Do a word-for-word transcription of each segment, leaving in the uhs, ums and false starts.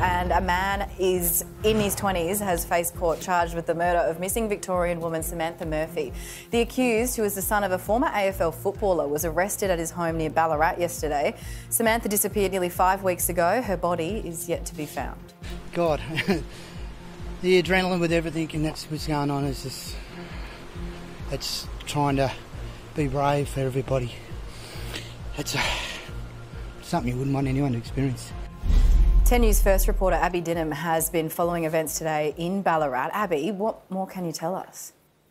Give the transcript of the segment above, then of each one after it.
and a man is in his twenties has faced court charged with the murder of missing Victorian woman Samantha Murphy. The accused, who is the son of a former A F L footballer, was arrested at his home near Ballarat yesterday. Samantha disappeared nearly five weeks ago. Her body is yet to be found. God, the adrenaline with everything and that's what's going on is just, it's trying to be brave for everybody. It's uh, something you wouldn't want anyone to experience. ten News First reporter Abby Dinham has been following events today in Ballarat. Abby, what more can you tell us?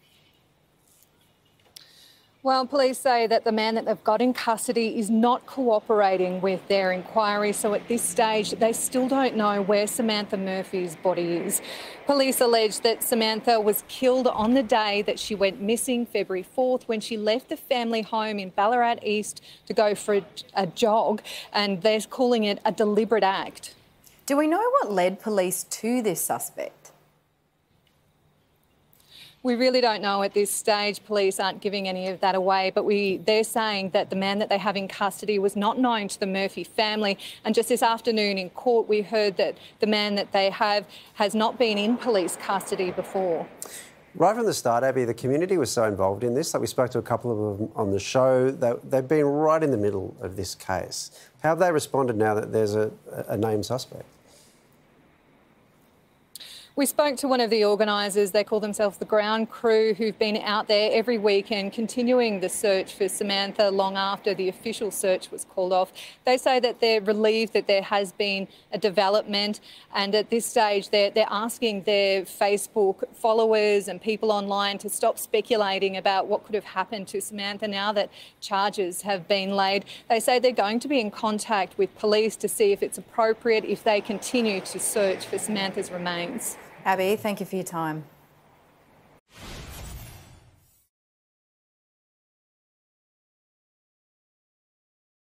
Well, police say that the man that they've got in custody is not cooperating with their inquiry, so at this stage they still don't know where Samantha Murphy's body is. Police allege that Samantha was killed on the day that she went missing, February fourth, when she left the family home in Ballarat East to go for a, a jog, and they're calling it a deliberate act. Do we know what led police to this suspect? We really don't know at this stage. Police aren't giving any of that away, but we they're saying that the man that they have in custody was not known to the Murphy family. And just this afternoon in court, we heard that the man that they have has not been in police custody before. Right from the start, Abby, the community was so involved in this that we spoke to a couple of them on the show. They, they've been right in the middle of this case. How have they responded now that there's a, a named suspect? We spoke to one of the organisers. They call themselves the Ground Crew, who've been out there every weekend continuing the search for Samantha long after the official search was called off. They say that they're relieved that there has been a development, and at this stage they're, they're asking their Facebook followers and people online to stop speculating about what could have happened to Samantha now that charges have been laid. They say they're going to be in contact with police to see if it's appropriate if they continue to search for Samantha's remains. Abby, thank you for your time.